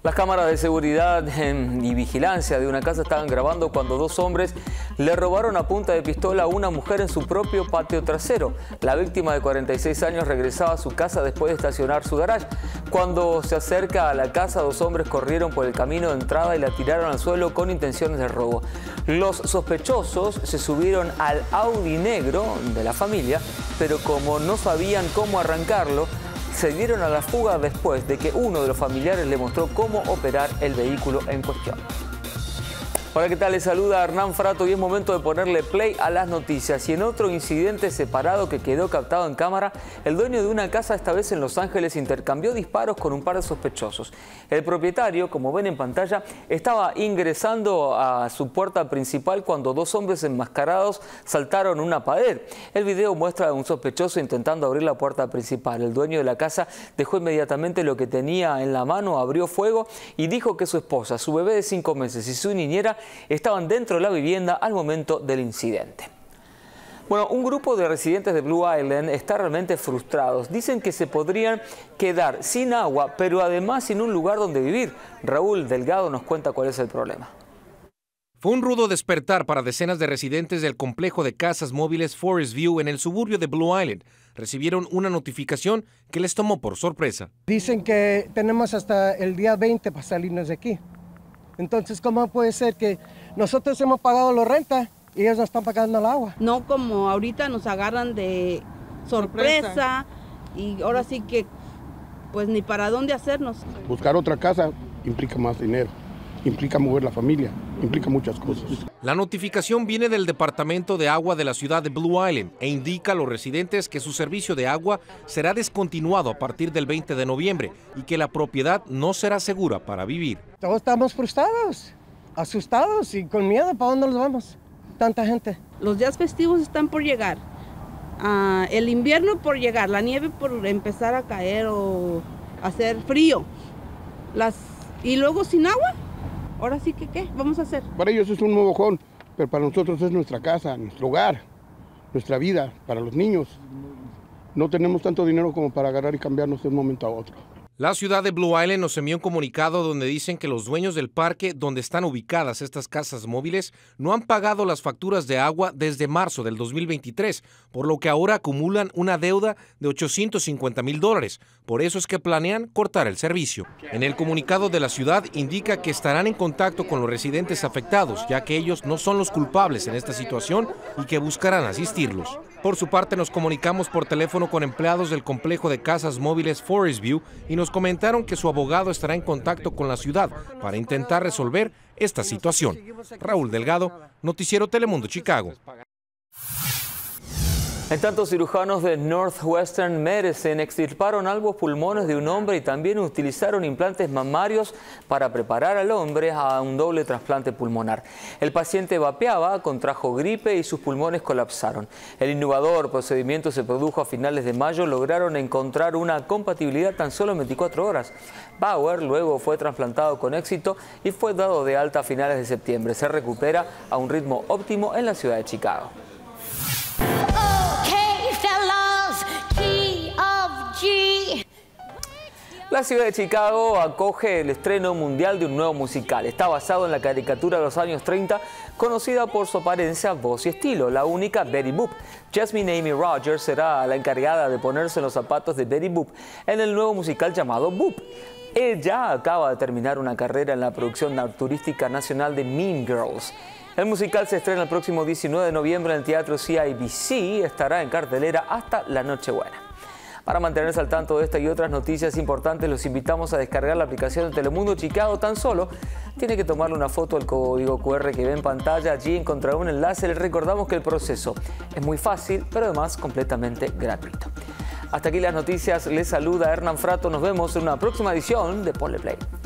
Las cámaras de seguridad y vigilancia de una casa estaban grabando cuando dos hombres le robaron a punta de pistola a una mujer en su propio patio trasero. La víctima de 46 años regresaba a su casa después de estacionar su garage. Cuando se acerca a la casa, dos hombres corrieron por el camino de entrada y la tiraron al suelo con intenciones de robo. Los sospechosos se subieron al Audi negro de la familia, pero como no sabían cómo arrancarlo, se dieron a la fuga después de que uno de los familiares le mostró cómo operar el vehículo en cuestión. Hola, ¿qué tal? Les saluda Hernán Frato y es momento de ponerle play a las noticias. Y en otro incidente separado que quedó captado en cámara, el dueño de una casa, esta vez en Los Ángeles, intercambió disparos con un par de sospechosos. El propietario, como ven en pantalla, estaba ingresando a su puerta principal cuando dos hombres enmascarados saltaron una pared. El video muestra a un sospechoso intentando abrir la puerta principal. El dueño de la casa dejó inmediatamente lo que tenía en la mano, abrió fuego y dijo que su esposa, su bebé de 5 meses y su niñera estaban dentro de la vivienda al momento del incidente. Bueno, un grupo de residentes de Blue Island está realmente frustrados. Dicen que se podrían quedar sin agua, pero además sin un lugar donde vivir. Raúl Delgado nos cuenta cuál es el problema. Fue un rudo despertar para decenas de residentes del complejo de casas móviles Forest View en el suburbio de Blue Island. Recibieron una notificación que les tomó por sorpresa. Dicen que tenemos hasta el día 20 para salirnos de aquí. Entonces, ¿cómo puede ser que nosotros hemos pagado la renta y ellos no están pagando el agua? No, como ahorita nos agarran de sorpresa y ahora sí que pues ni para dónde hacernos. Buscar otra casa implica más dinero, implica mover la familia, implica muchas cosas. La notificación viene del Departamento de Agua de la ciudad de Blue Island e indica a los residentes que su servicio de agua será descontinuado a partir del 20 de noviembre y que la propiedad no será segura para vivir. Todos estamos frustrados, asustados y con miedo. ¿Para dónde nos vamos? Tanta gente. Los días festivos están por llegar, el invierno por llegar, la nieve por empezar a caer o hacer frío. Y luego sin agua. Ahora sí que, ¿qué vamos a hacer? Para ellos es un nuevo home, pero para nosotros es nuestra casa, nuestro hogar, nuestra vida, para los niños. No tenemos tanto dinero como para agarrar y cambiarnos de un momento a otro. La ciudad de Blue Island nos envió un comunicado donde dicen que los dueños del parque donde están ubicadas estas casas móviles no han pagado las facturas de agua desde marzo del 2023, por lo que ahora acumulan una deuda de $850,000. Por eso es que planean cortar el servicio. En el comunicado de la ciudad indica que estarán en contacto con los residentes afectados, ya que ellos no son los culpables en esta situación y que buscarán asistirlos. Por su parte, nos comunicamos por teléfono con empleados del complejo de casas móviles Forest View y nos comentaron que su abogado estará en contacto con la ciudad para intentar resolver esta situación. Raúl Delgado, Noticiero Telemundo, Chicago. En tanto, cirujanos de Northwestern Medicine extirparon ambos pulmones de un hombre y también utilizaron implantes mamarios para preparar al hombre a un doble trasplante pulmonar. El paciente vapeaba, contrajo gripe y sus pulmones colapsaron. El innovador procedimiento se produjo a finales de mayo. Lograron encontrar una compatibilidad tan solo en 24 horas. Bauer luego fue trasplantado con éxito y fue dado de alta a finales de septiembre. Se recupera a un ritmo óptimo en la ciudad de Chicago. La ciudad de Chicago acoge el estreno mundial de un nuevo musical. Está basado en la caricatura de los años 30, conocida por su apariencia, voz y estilo, la única Betty Boop. Jasmine Amy Rogers será la encargada de ponerse en los zapatos de Betty Boop en el nuevo musical llamado Boop. Ella acaba de terminar una carrera en la producción turística nacional de Mean Girls. El musical se estrena el próximo 19 de noviembre en el Teatro CIBC. Estará en cartelera hasta la Nochebuena. Para mantenerse al tanto de esta y otras noticias importantes, los invitamos a descargar la aplicación de Telemundo Chicago. Tan solo tiene que tomarle una foto al código QR que ve en pantalla. Allí encontrará un enlace. Les recordamos que el proceso es muy fácil, pero además completamente gratuito. Hasta aquí las noticias. Les saluda Hernán Frato. Nos vemos en una próxima edición de Ponle Play.